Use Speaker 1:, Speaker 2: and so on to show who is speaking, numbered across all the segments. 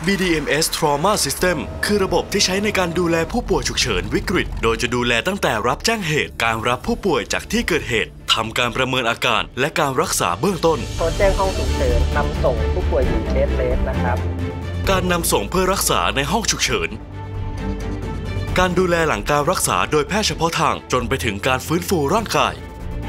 Speaker 1: BDMS Trauma System คือระบบที่ใช้ในการดูแลผู้ป่วยฉุกเฉินวิกฤตโดยจะดูแลตั้งแต่รับแจ้งเหตุการรับผู้ป่วยจากที่เกิดเหตุทำการประเมินอาการและการรักษาเบื้องต้น
Speaker 2: โทรแจ้งห้องฉุกเฉินนำส่งผู้ป่วยอยู่เคสเลสนะครับ
Speaker 1: การนำส่งเพื่อรักษาในห้องฉุกเฉินการดูแลหลังการรักษาโดยแพทย์เฉพาะทางจนไปถึงการฟื้นฟูร่างกาย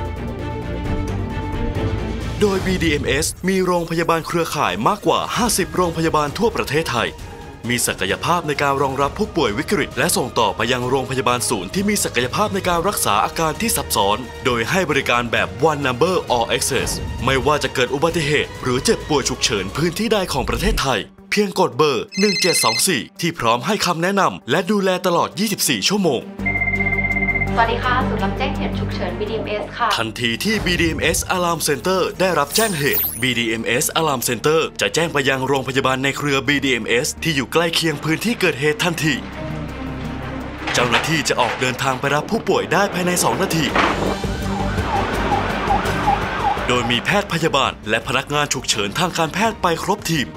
Speaker 1: โดย BDMS มีโรงพยาบาลเครือข่ายมากกว่า 50 โรงพยาบาลทั่วประเทศไทยมีศักยภาพในการรองรับผู้ป่วยวิกฤตและส่งต่อไปยังโรงพยาบาลศูนย์ที่มีศักยภาพในการรักษาอาการที่ซับซ้อนโดยให้บริการแบบ One Number All Access ไม่ว่าจะเกิดอุบัติเหตุหรือเจ็บป่วยฉุกเฉินพื้นที่ใดของประเทศไทยเพียงกดเบอร์ 1724 ที่พร้อมให้คำแนะนำและดูแลตลอด 24 ชั่วโมง
Speaker 3: สวัสดีค่ะศูนย์รับแจ้งเหตุฉุกเฉิน BDMS ค่ะ
Speaker 1: ทันทีที่ BDMS Alarm Center ได้รับแจ้งเหตุ BDMS Alarm Center จะแจ้งไปยังโรงพยาบาลในเครือ BDMS ที่อยู่ใกล้เคียงพื้นที่เกิดเหตุทันทีเจ้าหน้าที่จะออกเดินทางไปรับผู้ป่วยได้ภายใน 2 นาทีโดยมีแพทย์พยาบาลและพนักงานฉุกเฉินทางการแพทย์ไปครบทีม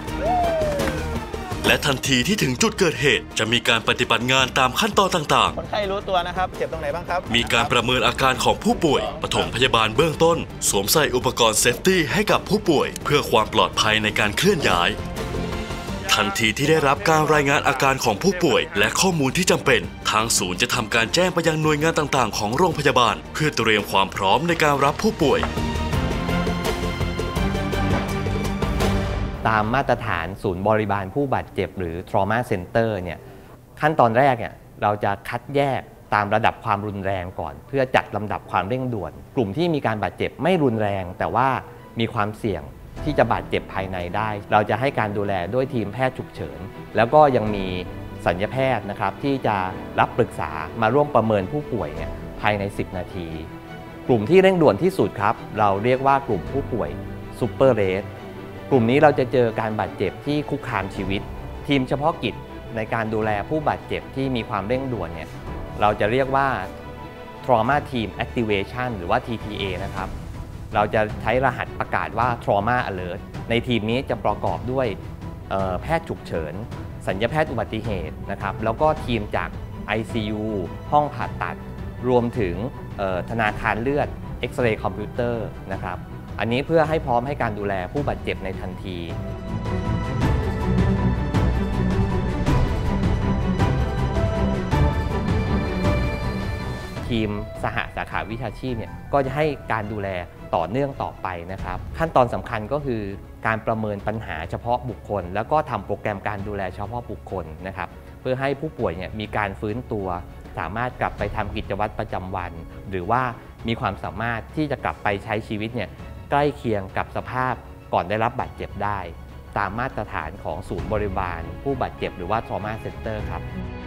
Speaker 1: และทันทีที่ถึงจุดเกิดเหตุจะมีการปฏิบัติงานตามขั้นตอนต่าง
Speaker 2: ๆคนไข้รู้ตัวนะครับเจ็บตรงไหนบ้างครับ
Speaker 1: มีการประเมินอาการของผู้ป่วยปฐมพยาบาลเบื้องต้นสวมใส่อุปกรณ์เซฟตี้ให้กับผู้ป่วยเพื่อความปลอดภัยในการเคลื่อนย้ายทันทีที่ได้รับการรายงานอาการของผู้ป่วยและข้อมูลที่จำเป็นทางศูนย์จะทำการแจ้งไปยังหน่วยงานต่างๆของโรงพยาบาลเพื่อเตรียมความพร้อมในการรับผู้ป่วย
Speaker 4: ตามมาตรฐานศูนย์บริบาลผู้บาดเจ็บหรือ Trauma Center เนี่ยขั้นตอนแรกเนี่ยเราจะคัดแยกตามระดับความรุนแรงก่อนเพื่อจัดลำดับความเร่งด่วนกลุ่มที่มีการบาดเจ็บไม่รุนแรงแต่ว่ามีความเสี่ยงที่จะบาดเจ็บภายในได้เราจะให้การดูแลด้วยทีมแพทย์ฉุกเฉินแล้วก็ยังมีศัลยแพทย์นะครับที่จะรับปรึกษามาร่วมประเมินผู้ป่วยเนี่ยภายใน10 นาทีกลุ่มที่เร่งด่วนที่สุดครับเราเรียกว่ากลุ่มผู้ป่วยซูเปอร์เรสกลุ่มนี้เราจะเจอการบาดเจ็บที่คุกคามชีวิตทีมเฉพาะกิจในการดูแลผู้บาดเจ็บที่มีความเร่งด่วนเนี่ยเราจะเรียกว่า Trauma Team Activation หรือว่า TTA นะครับเราจะใช้รหัสประกาศว่า Trauma Alert ในทีมนี้จะประกอบด้วยแพทย์ฉุกเฉินศัลยแพทย์อุบัติเหตุนะครับแล้วก็ทีมจาก ICU ห้องผ่าตัดรวมถึงธนาคารเลือดเอ็กซเรย์คอมพิวเตอร์นะครับอันนี้เพื่อให้พร้อมให้การดูแลผู้บาดเจ็บในทันทีทีมสหสาขาวิชาชีพเนี่ยก็จะให้การดูแลต่อเนื่องต่อไปนะครับขั้นตอนสำคัญก็คือการประเมินปัญหาเฉพาะบุคคลแล้วก็ทำโปรแกรมการดูแลเฉพาะบุคคลนะครับเพื่อให้ผู้ป่วยเนี่ยมีการฟื้นตัวสามารถกลับไปทำกิจวัตรประจำวันหรือว่ามีความสามารถที่จะกลับไปใช้ชีวิตเนี่ยใกล้เคียงกับสภาพก่อนได้รับบาดเจ็บได้ตามมาตรฐานของศูนย์บริบาลผู้บาดเจ็บหรือว่า Trauma Center ครับ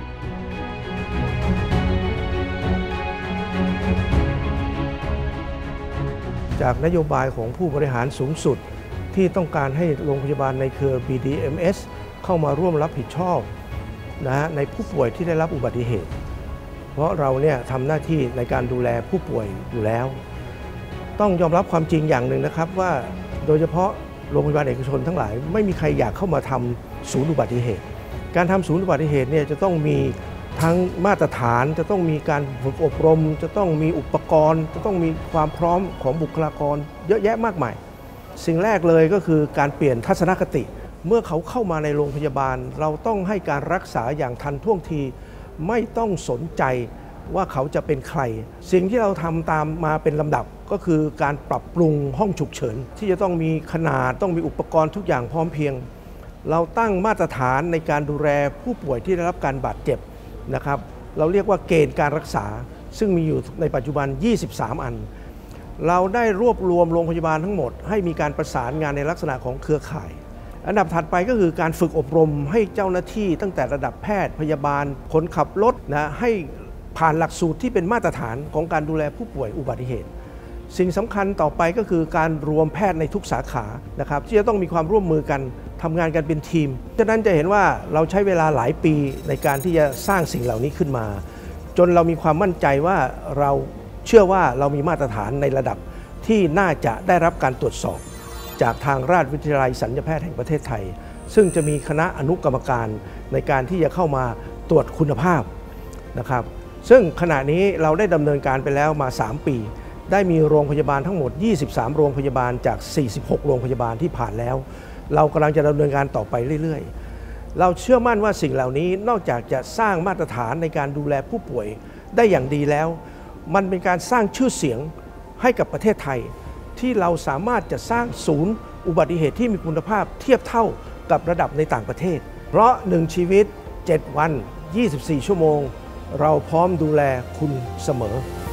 Speaker 5: จากนโยบายของผู้บริหารสูงสุดที่ต้องการให้โรงพยาบาลในเครือ BDMS เข้ามาร่วมรับผิดชอบในผู้ป่วยที่ได้รับอุบัติเหตุเพราะเราเนี่ยทำหน้าที่ในการดูแลผู้ป่วยอยู่แล้วต้องยอมรับความจริงอย่างหนึ่งนะครับว่าโดยเฉพาะโรงพยาบาลเอกชนทั้งหลายไม่มีใครอยากเข้ามาทำศูนย์อุบัติเหตุการทำศูนย์อุบัติเหตุเนี่ยจะต้องมีทั้งมาตรฐานจะต้องมีการฝึกอบรมจะต้องมีอุปกรณ์จะต้องมีความพร้อมของบุคลากรเยอะแยะมากมายสิ่งแรกเลยก็คือการเปลี่ยนทัศนคติเมื่อเขาเข้ามาในโรงพยาบาลเราต้องให้การรักษาอย่างทันท่วงทีไม่ต้องสนใจว่าเขาจะเป็นใครสิ่งที่เราทำตามมาเป็นลำดับก็คือการปรับปรุงห้องฉุกเฉินที่จะต้องมีขนาดต้องมีอุปกรณ์ทุกอย่างพร้อมเพียงเราตั้งมาตรฐานในการดูแลผู้ป่วยที่ได้รับการบาดเจ็บนะครับเราเรียกว่าเกณฑ์การรักษาซึ่งมีอยู่ในปัจจุบัน23อันเราได้รวบรวมโรงพยาบาลทั้งหมดให้มีการประสานงานในลักษณะของเครือข่ายอันดับถัดไปก็คือการฝึกอบรมให้เจ้าหน้าที่ตั้งแต่ระดับแพทย์พยาบาลคนขับรถให้ผ่านหลักสูตรที่เป็นมาตรฐานของการดูแลผู้ป่วยอุบัติเหตุสิ่งสำคัญต่อไปก็คือการรวมแพทย์ในทุกสาขานะครับที่จะต้องมีความร่วมมือกันทำงานกันเป็นทีมฉะนั้นจะเห็นว่าเราใช้เวลาหลายปีในการที่จะสร้างสิ่งเหล่านี้ขึ้นมาจนเรามีความมั่นใจว่าเราเชื่อว่าเรามีมาตรฐานในระดับที่น่าจะได้รับการตรวจสอบจากทางราชวิทยาลัยศัลยแพทย์แห่งประเทศไทยซึ่งจะมีคณะอนุกรรมการในการที่จะเข้ามาตรวจคุณภาพนะครับซึ่งขณะนี้เราได้ดำเนินการไปแล้วมา3 ปีได้มีโรงพยาบาลทั้งหมด23โรงพยาบาลจาก46โรงพยาบาลที่ผ่านแล้วเรากำลังจะดำเนินการต่อไปเรื่อยๆเราเชื่อมั่นว่าสิ่งเหล่านี้นอกจากจะสร้างมาตรฐานในการดูแลผู้ป่วยได้อย่างดีแล้วมันเป็นการสร้างชื่อเสียงให้กับประเทศไทยที่เราสามารถจะสร้างศูนย์อุบัติเหตุที่มีคุณภาพเทียบเท่ากับระดับในต่างประเทศเพราะ1ชีวิต7 วัน24 ชั่วโมงเราพร้อมดูแลคุณเสมอ